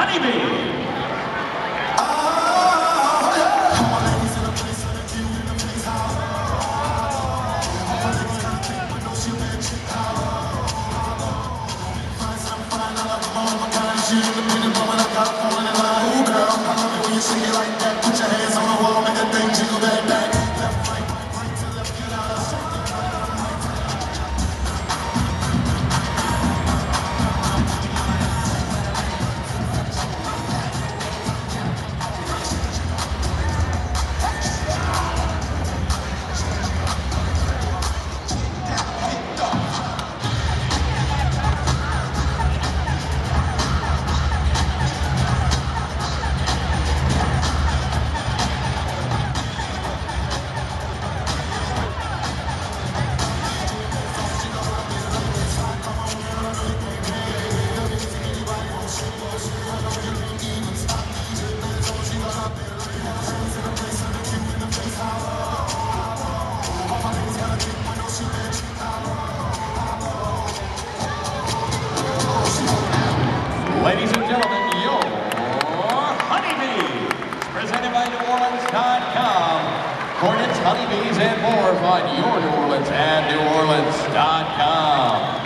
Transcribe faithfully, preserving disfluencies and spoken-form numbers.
Honeybee. Ladies and gentlemen, your Honeybee, presented by New Orleans dot com. Hornets, Honeybees, and more, find your New Orleans at New Orleans dot com.